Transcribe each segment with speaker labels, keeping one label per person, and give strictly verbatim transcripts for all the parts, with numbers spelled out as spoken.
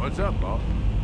Speaker 1: What's up, boss?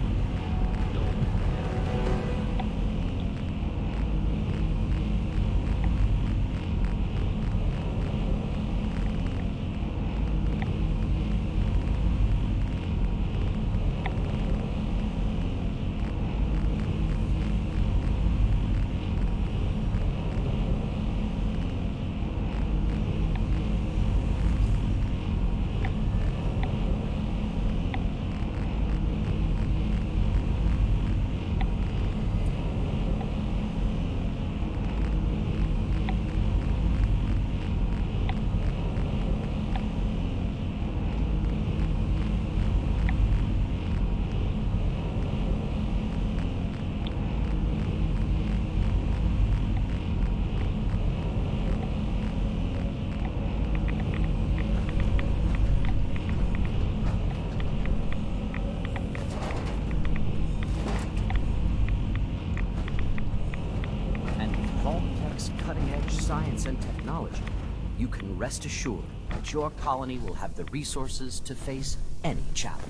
Speaker 2: Cutting-edge science and technology, you can rest assured that your colony will have the resources to face any challenge.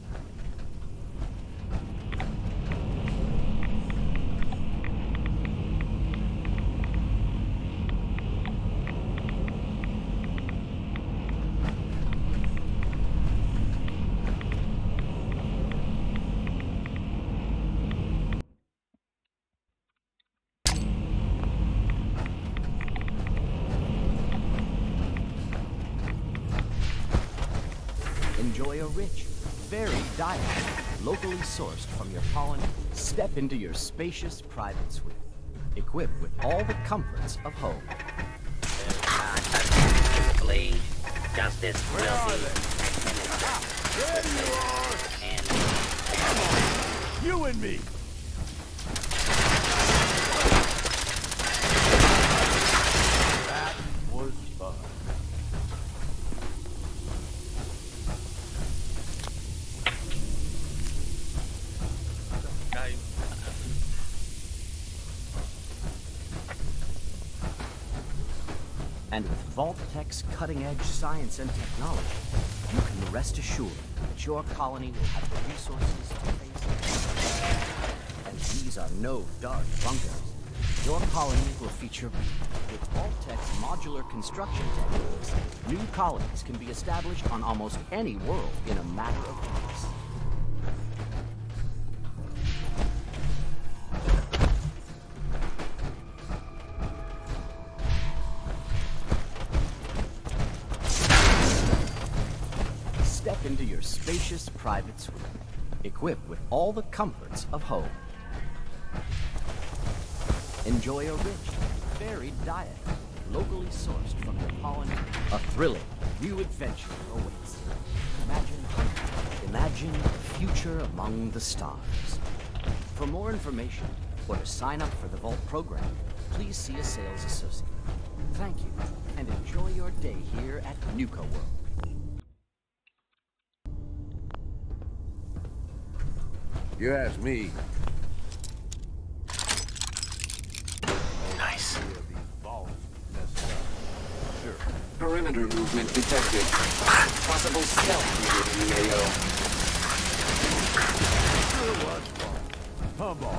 Speaker 2: Enjoy a rich, varied diet, locally sourced from your colony. Step into your spacious private suite, equipped with all the comforts of home.
Speaker 3: Blade, justice,
Speaker 1: Where are they? There you are!
Speaker 3: and
Speaker 1: Come on! You and me! That was fun.
Speaker 2: And with Vault-Tech's cutting-edge science and technology, you can rest assured that your colony will have the resources to face it. And these are no dark bunkers. Your colony will feature, with Vault-Tech's modular construction techniques, new colonies can be established on almost any world in a matter of weeks. Step into your spacious private suite, equipped with all the comforts of home. Enjoy a rich, varied diet, locally sourced from your colony. A thrilling, new adventure awaits. Imagine hunting. Imagine a future among the stars. For more information, or to sign up for the Vault program, please see a sales associate. Thank you, and enjoy your day here at Nuka World.
Speaker 1: You ask me.
Speaker 3: nice.
Speaker 1: Sure.
Speaker 4: Perimeter movement detected. Possible stealth within the A O.
Speaker 1: Sure was fun. Huh, boss?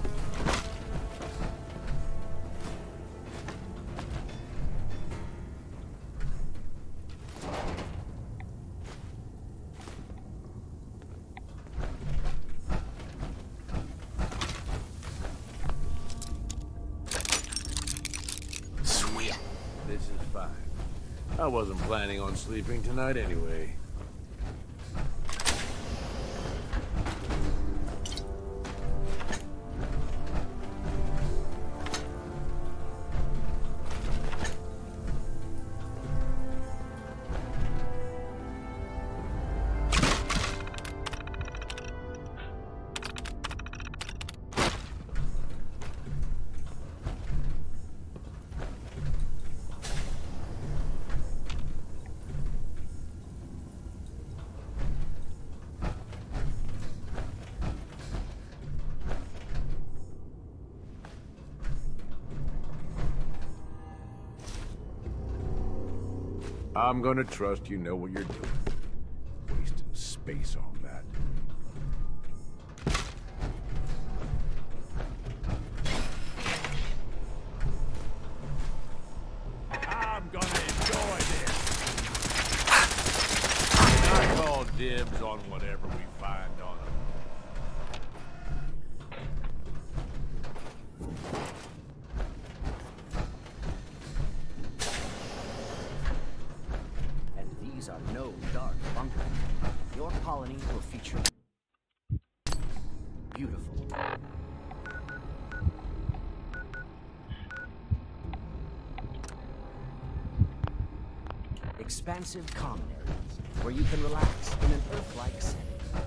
Speaker 1: This is fine. I wasn't planning on sleeping tonight anyway. I'm gonna trust you know what you're doing. Wasting space on that. dibs on whatever we find on them.
Speaker 2: And these are no dark bunkers. Your colony will feature beautiful. Expansive common areas where you can relax in an Earth-like setting.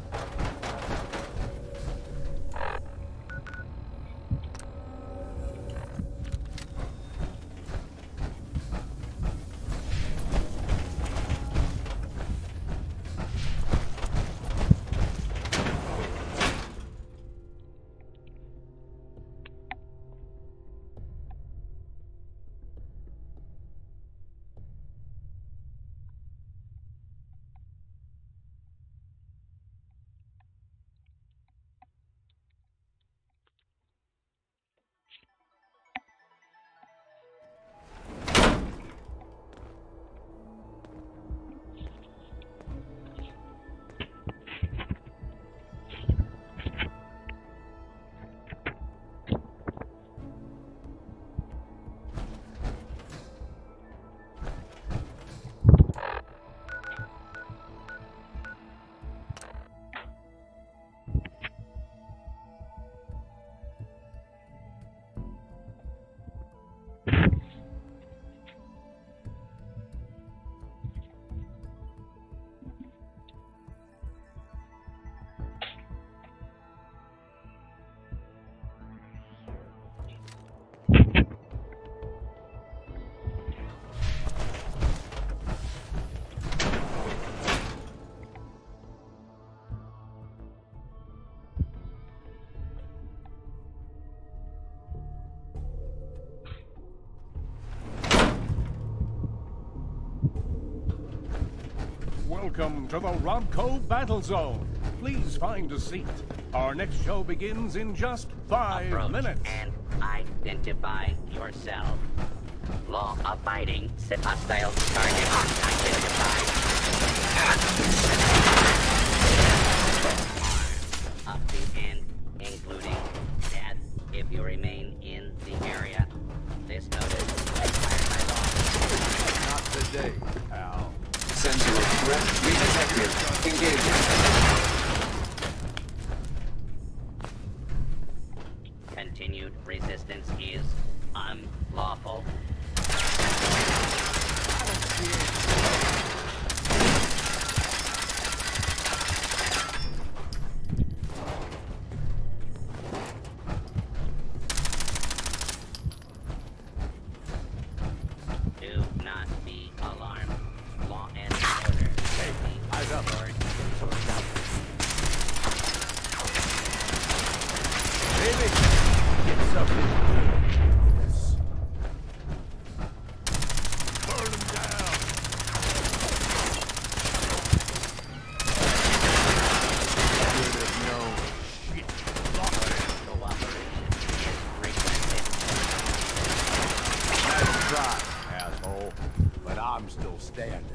Speaker 5: Welcome to the Rodco Battle Zone. Please find a seat. Our next show begins in just five
Speaker 3: Approach
Speaker 5: minutes.
Speaker 3: and identify yourself. Law-abiding, hostile target identified. Up to and including death if you remain in the area. This notice expired by law.
Speaker 1: Not today, pal.
Speaker 4: Sentinel threat redetected. Engagement.
Speaker 3: Continued resistance is unlawful. Do not be alarmed. Law and order.
Speaker 1: Eyes up, Larry. Baby, get something to do. Yes. Burn them down. Should have known. Shit.
Speaker 3: Cooperation is requested.
Speaker 1: Nice try, asshole. But I'm still standing.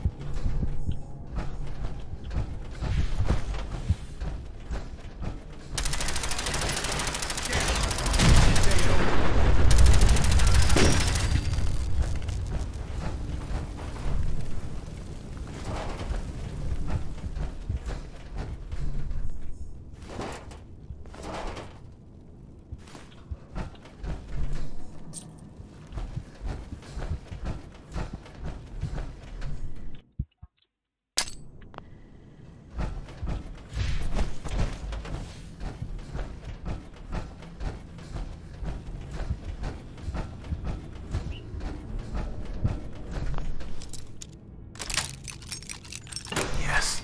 Speaker 1: Yes.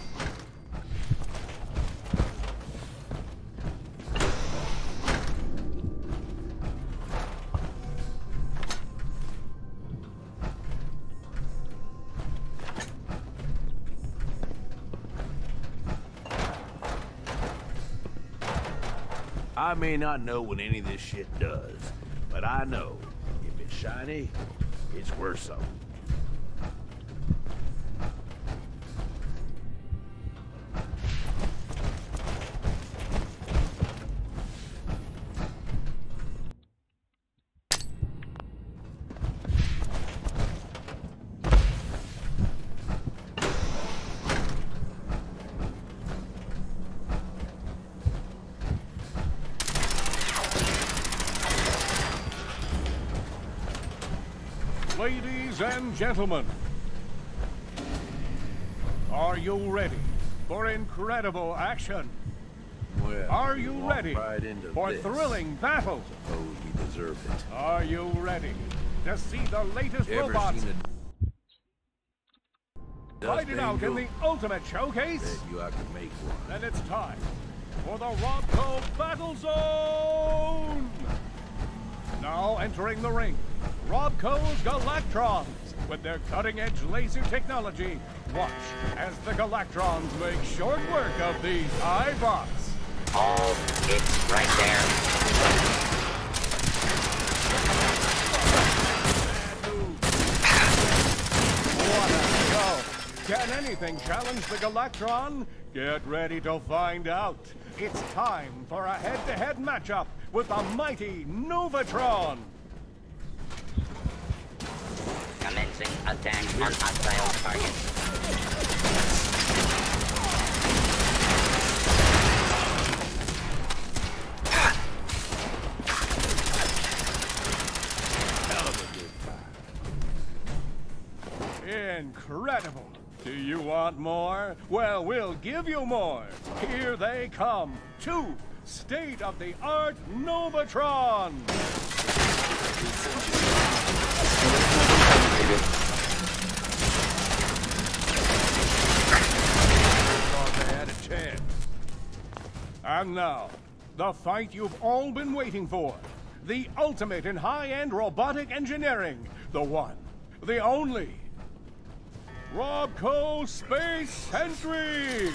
Speaker 1: I may not know what any of this shit does, but I know if it's shiny, it's worth something.
Speaker 5: Ladies and gentlemen, are you ready for incredible action?
Speaker 1: Well,
Speaker 5: Are you
Speaker 1: walk
Speaker 5: ready
Speaker 1: right into
Speaker 5: for
Speaker 1: this.
Speaker 5: thrilling battle?
Speaker 1: Suppose we deserve it.
Speaker 5: Are you ready to see the latest
Speaker 1: Ever
Speaker 5: robots
Speaker 1: seen a
Speaker 5: fight it out in the ultimate showcase?
Speaker 1: Bet you I could make one.
Speaker 5: Then it's time for the Robco Battle Zone! Now entering the ring, Robco's Galactrons. With their cutting-edge laser technology, watch as the Galactrons make short work of these iBots.
Speaker 3: Oh, it's right there.
Speaker 5: What a show! Can anything challenge the Galactron? Get ready to find out. It's time for a head-to-head matchup with the mighty Novatron.
Speaker 3: Commencing attack on hostile target.
Speaker 1: Hell of a good time.
Speaker 5: Incredible! Do you want more? Well, we'll give you more. Here they come. Two state-of-the-art Novatron.
Speaker 1: Thought they had a chance.
Speaker 5: And now, the fight you've all been waiting for. The ultimate in high-end robotic engineering. The one, the only. Robco Space Sentry!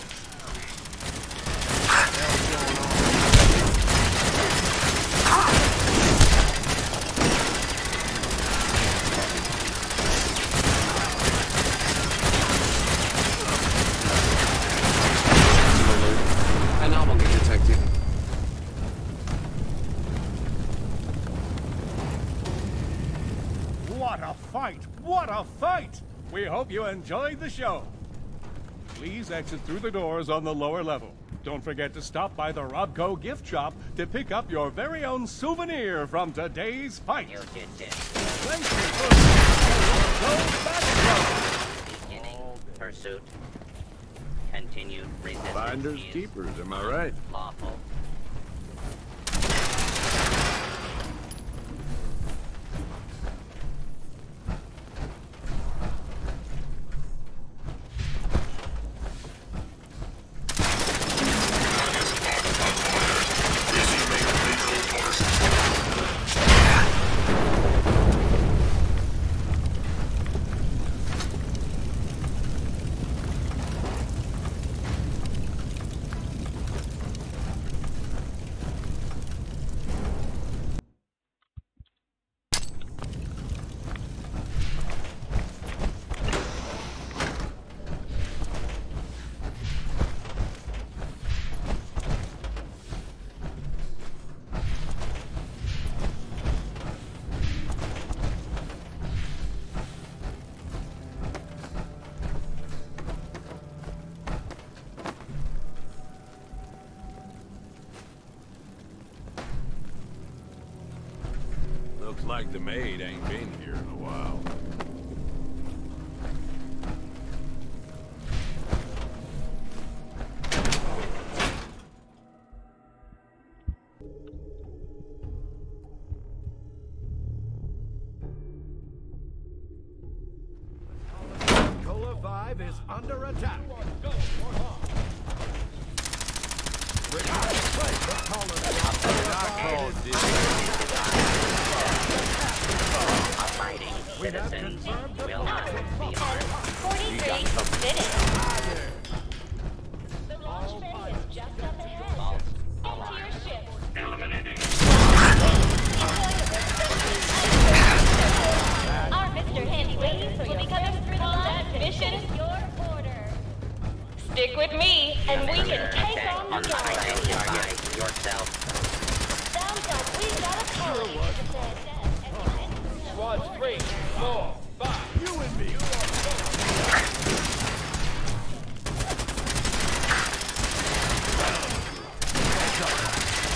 Speaker 4: Anomaly detected.
Speaker 5: What a fight! What a fight! We hope you enjoyed the show. Please exit through the doors on the lower level. Don't forget to stop by the Robco gift shop to pick up your very own souvenir from today's fight.
Speaker 3: You did this.
Speaker 5: Thank you for the Robco Battle Zone.
Speaker 3: Beginning pursuit. Continued resistance
Speaker 1: Finders
Speaker 3: is
Speaker 1: keepers, am I right?
Speaker 3: lawful.
Speaker 1: Looks like the maid ain't been here in a while. Cola five is under attack.
Speaker 3: Abiding citizens will not be harmed.
Speaker 6: forty-three minutes. The launch bay is just up ahead.
Speaker 3: False
Speaker 6: Into
Speaker 3: alarm.
Speaker 6: your ship. Our Mister Handy Ladies will be coming through the lab to mission your order. Stick with me, and we can take
Speaker 3: Attack
Speaker 6: on
Speaker 3: on
Speaker 6: the
Speaker 3: hostile
Speaker 6: giant.
Speaker 3: target. Yourself.
Speaker 6: Sounds like we got a colony to defend.
Speaker 7: Squad three, four, five.
Speaker 1: You and me.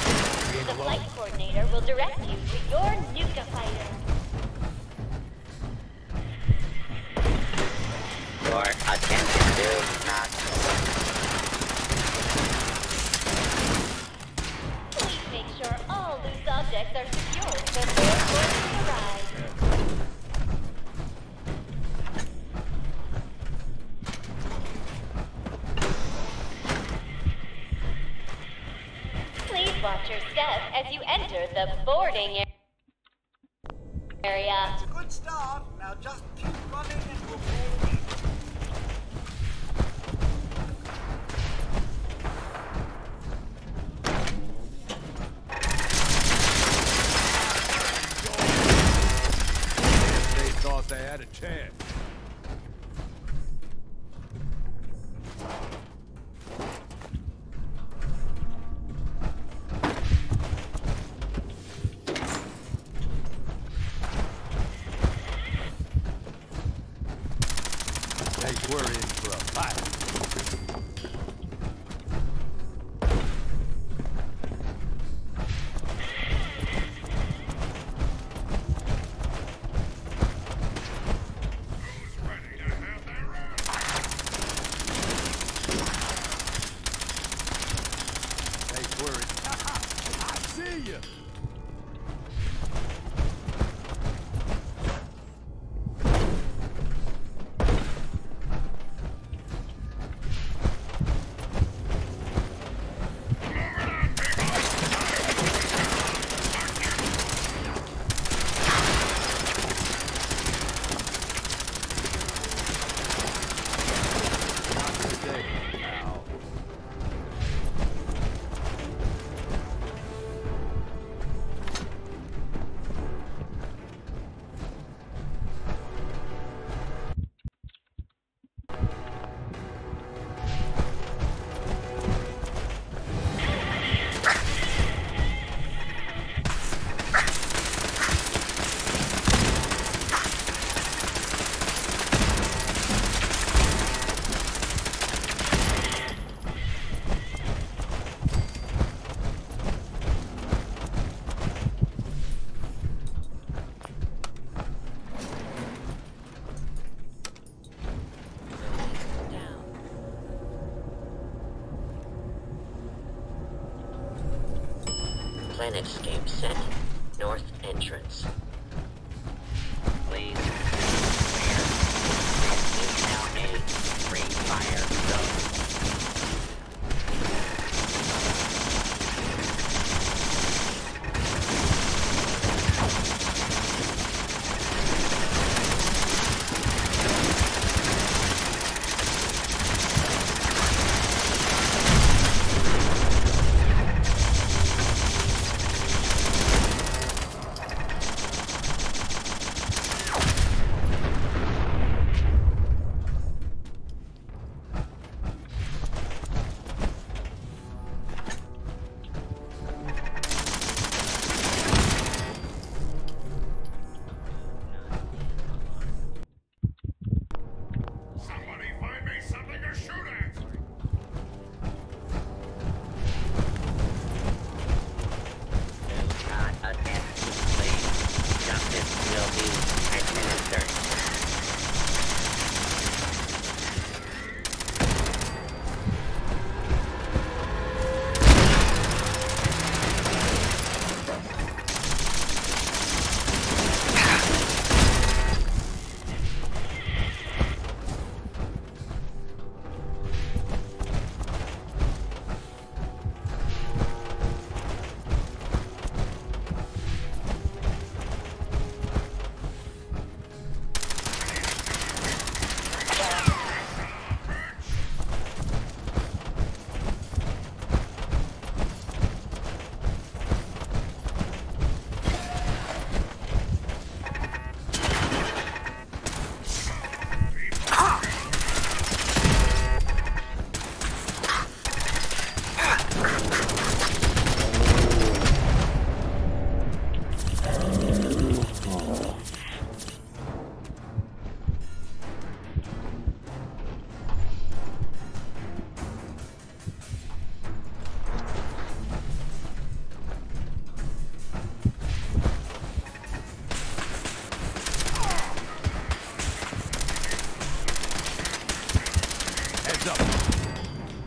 Speaker 6: The flight coordinator will direct you to your Nuka fighter.
Speaker 3: Your attention, do not.
Speaker 6: Please make sure all loose objects are secured before boarding the ride. Please watch your step as you enter the boarding area.
Speaker 8: It's a good start. Now just keep running and we'll fall in.
Speaker 1: They thought they had a chance. Think we're in for a fight. Think we're in. I see you.
Speaker 3: Planetscape set. North entrance. Please. Clear. Is now a free fire zone.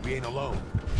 Speaker 1: We ain't alone.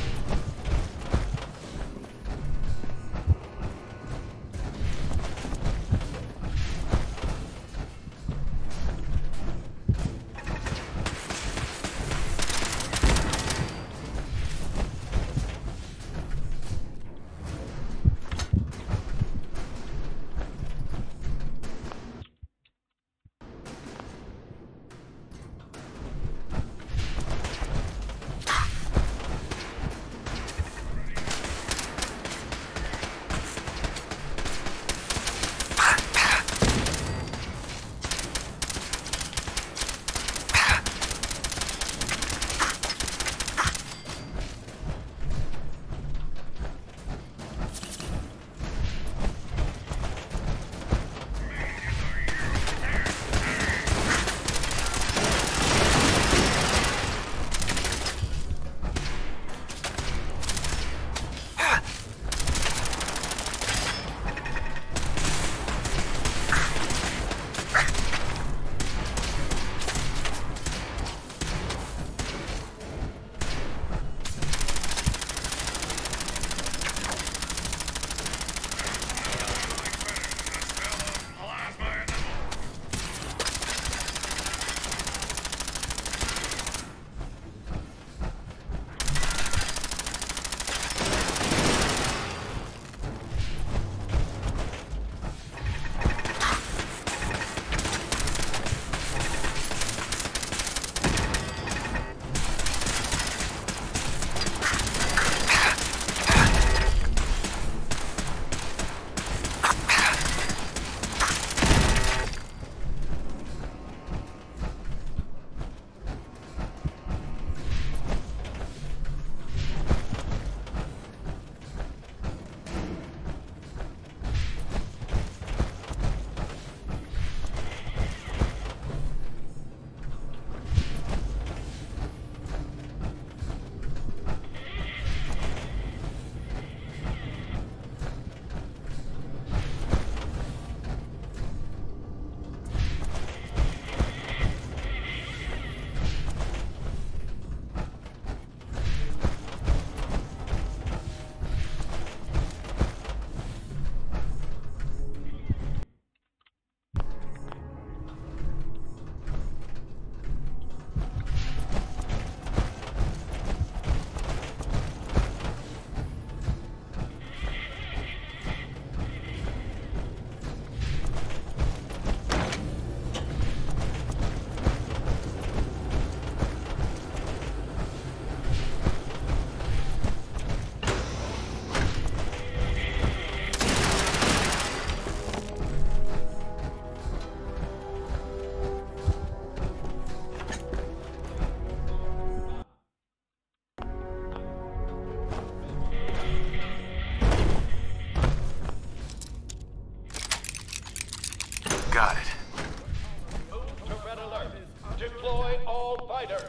Speaker 9: Got it.
Speaker 7: Move to red alert. Deploy all fighters.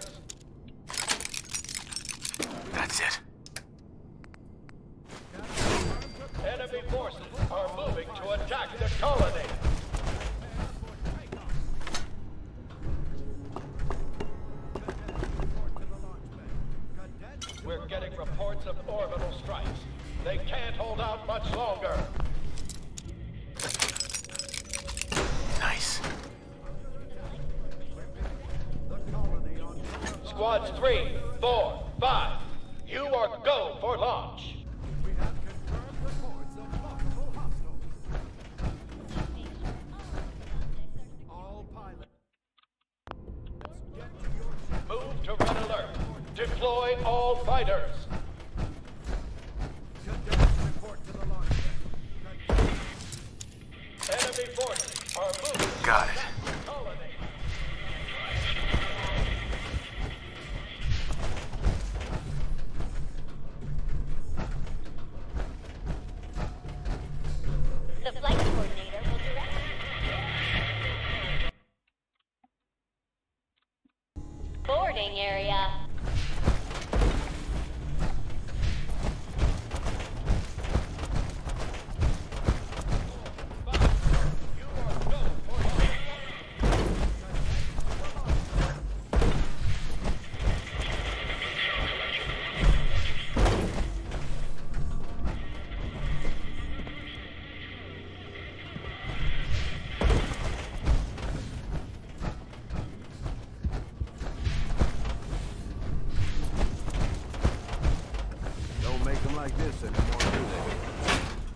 Speaker 9: That's it.
Speaker 7: Enemy forces are moving to attack the colony. We're getting reports of orbital strikes. They can't hold out much longer.
Speaker 9: Nice.
Speaker 7: Squads three, four, five. You are go for launch. Move to red alert. Deploy all fighters. Enemy forces are moving.
Speaker 9: Got it.
Speaker 7: Colony.
Speaker 6: The flight coordinator will direct you. Boarding area.
Speaker 1: like this anymore, do they?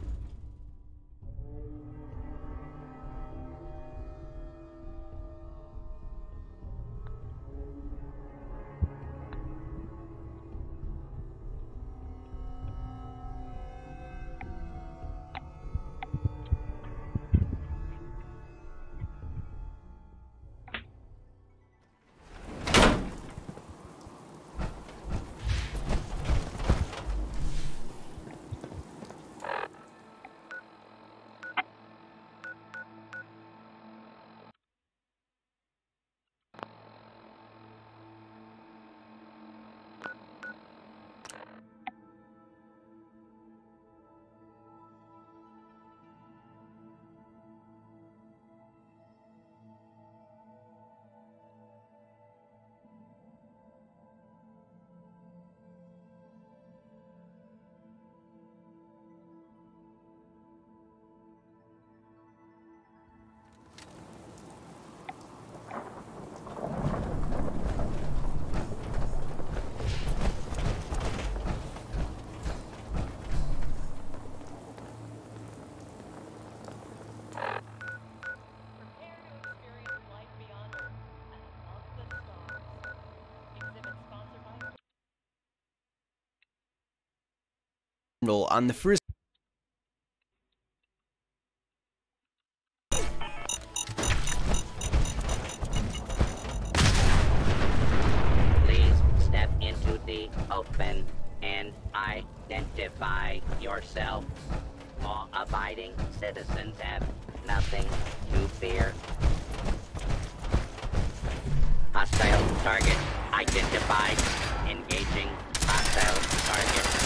Speaker 10: On the first
Speaker 3: Please step into the open and identify yourself. Law-abiding citizens have nothing to fear. Hostile target identified. Engaging hostile target.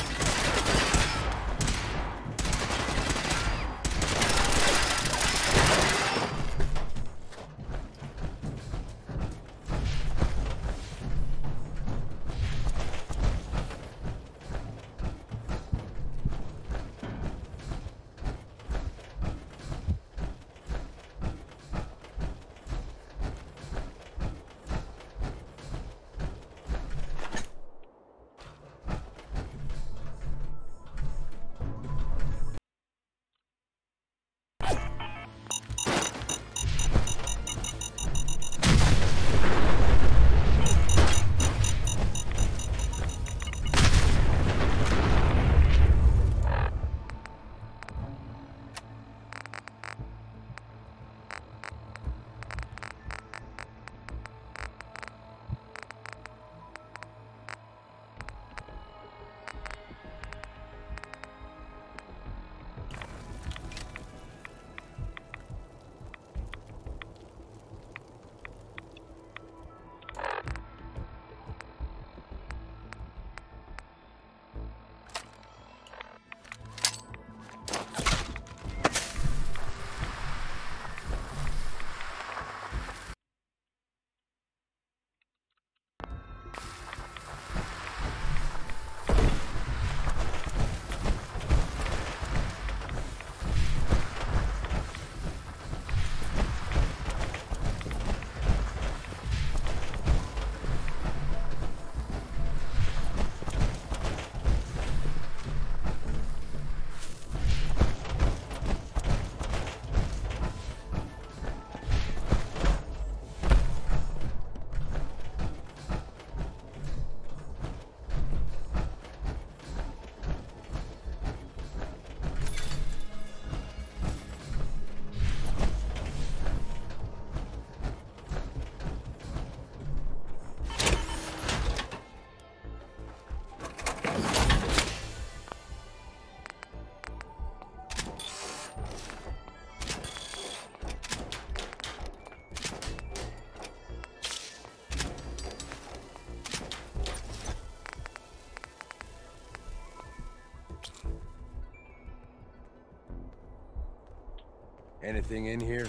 Speaker 1: Anything in here?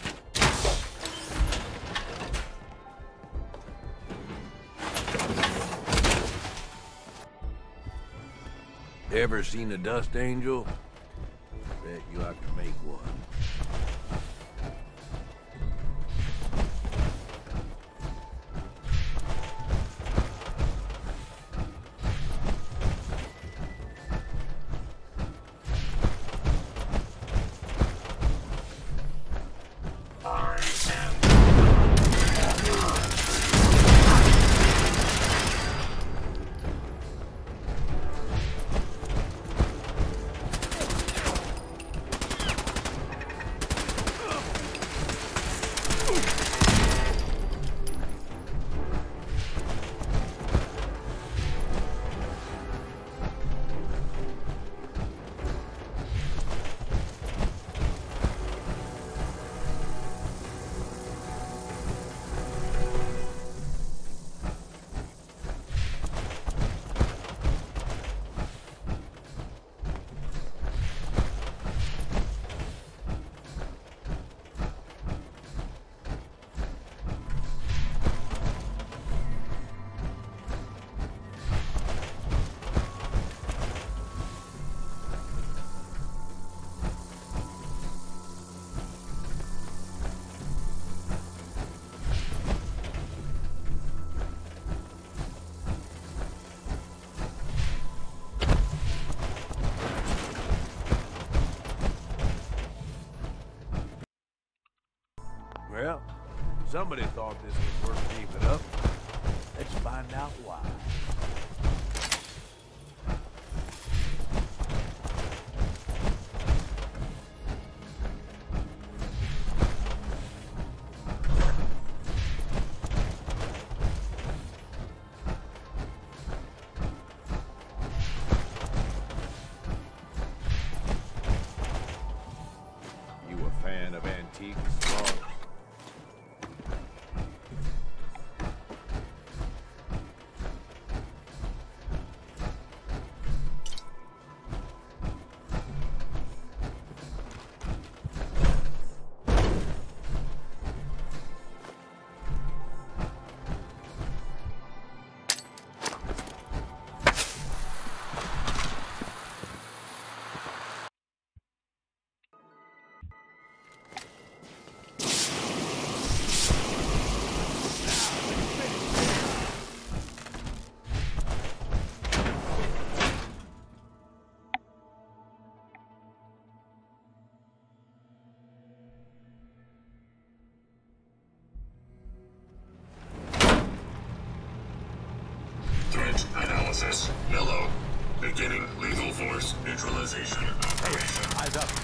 Speaker 1: Ever seen a dust angel? Bet you I could make one. Somebody thought this was worth keeping up. Let's find out why. You a fan of antiques, Bob?
Speaker 11: Threat analysis. Mellow. Beginning lethal force neutralization operation.
Speaker 1: Eyes up.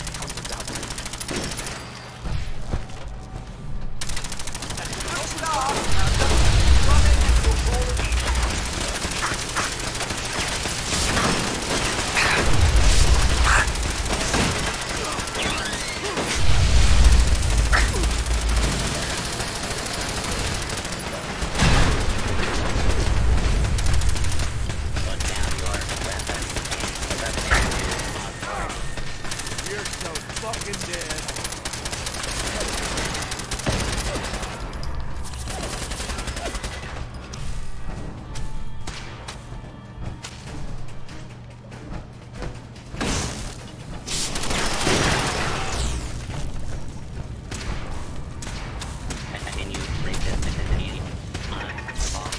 Speaker 1: You're so fucking dead.
Speaker 3: Continue resistance on.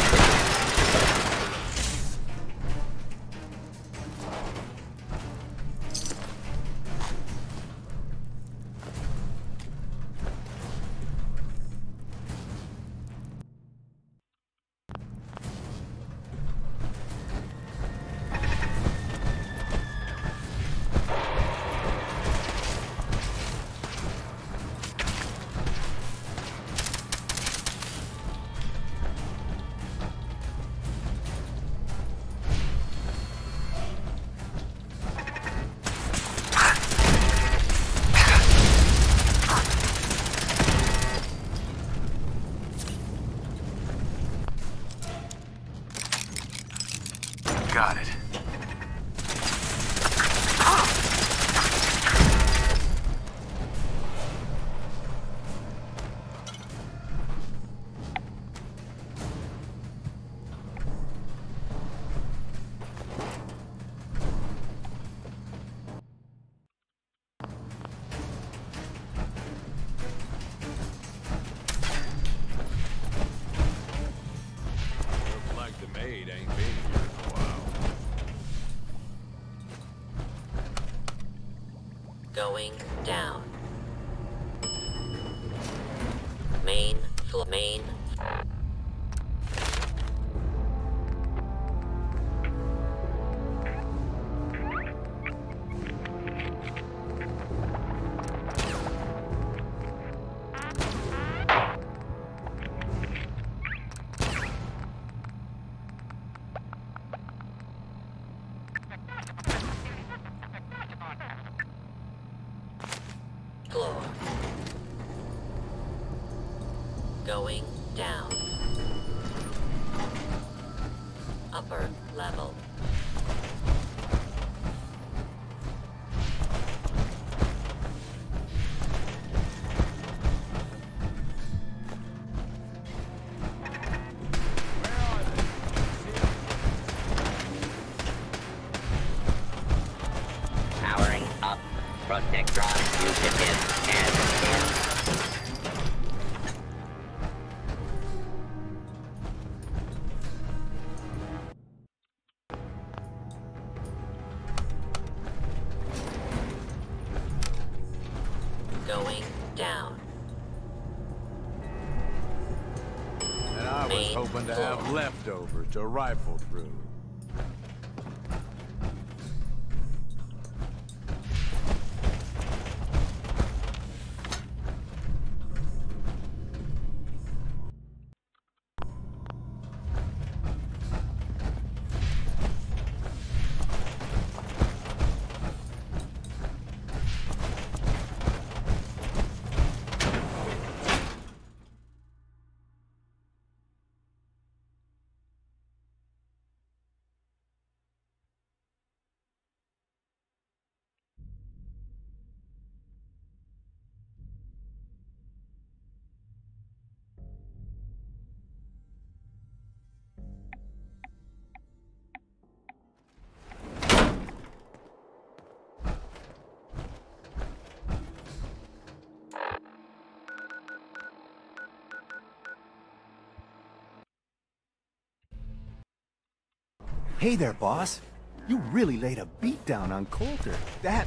Speaker 9: Got it.
Speaker 1: Looks like the maid ain't been here in a while.
Speaker 3: Going down. Main, fl- main. Floor. Going down. Upper level. Powering up. Protectron fugitive and in. Going down.
Speaker 1: hoping to have leftovers to rifle through.
Speaker 12: Hey there, boss. You really laid a beat down on Coulter. That...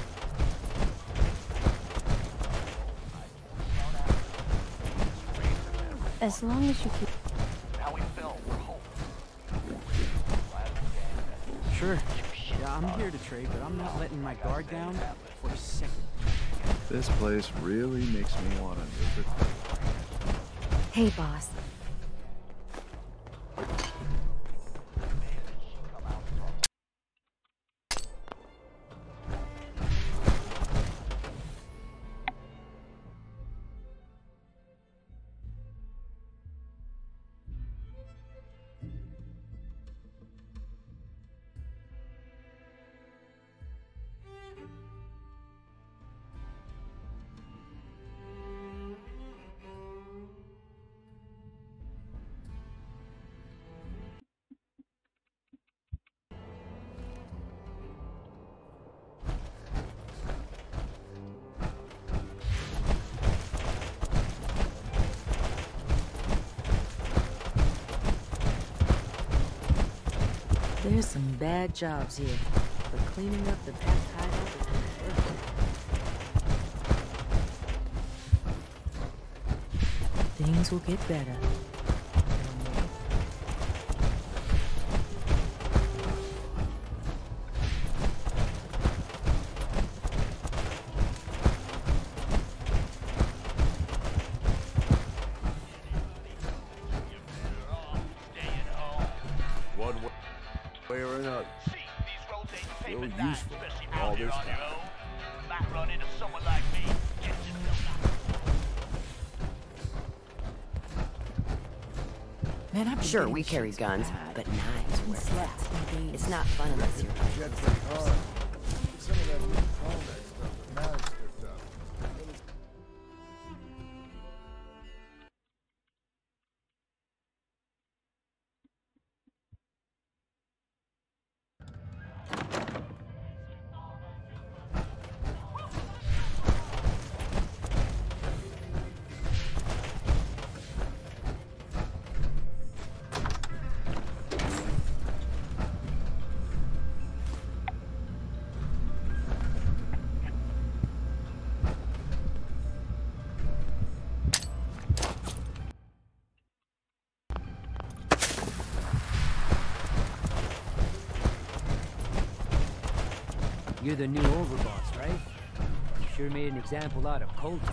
Speaker 13: As long as you keep...
Speaker 2: Sure. Yeah, I'm here to trade, but I'm not letting my guard down for a second.
Speaker 14: This place really makes me want to visit.
Speaker 13: Hey, boss. There's some bad jobs here, but cleaning up the packed hideout is perfect. Things will get better.
Speaker 1: One way or another. Still useful all this time.
Speaker 15: Might run into someone like me. Get
Speaker 2: Man, I'm
Speaker 16: sure we carry guns, but knives where it's at. It's not fun unless you're
Speaker 14: Some of that new combat stuff that Maddox picked up.
Speaker 2: You're the new overboss, right? You sure made an example out of Coulter.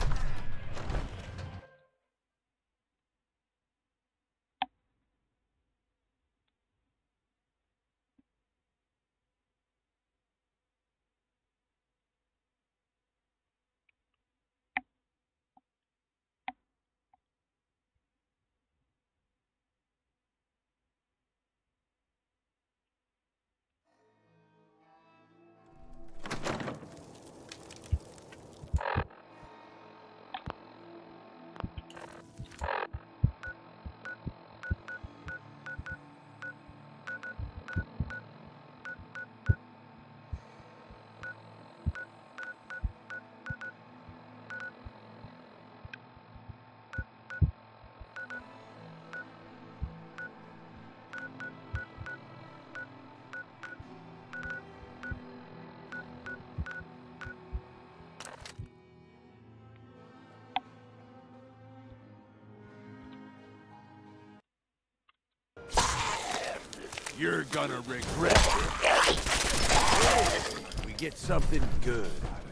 Speaker 1: You're gonna regret it. We get something good out of